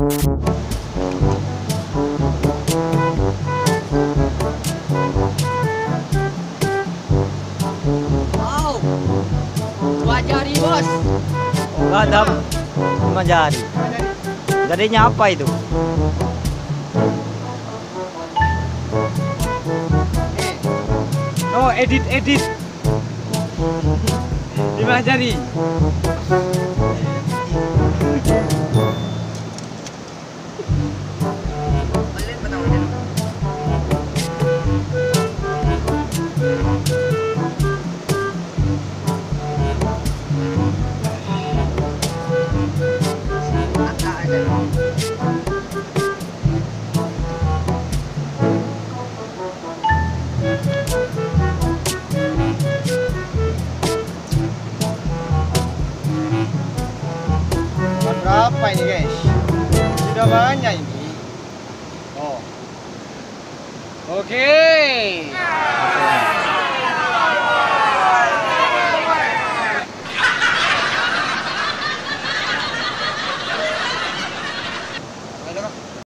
Wow, 2 jari bos. Enggak ada 5 jari. Jadinya apa itu? Oh, edit. 5 jari. Berapa ini guys? Sudah banyak ini. Oh. Oke.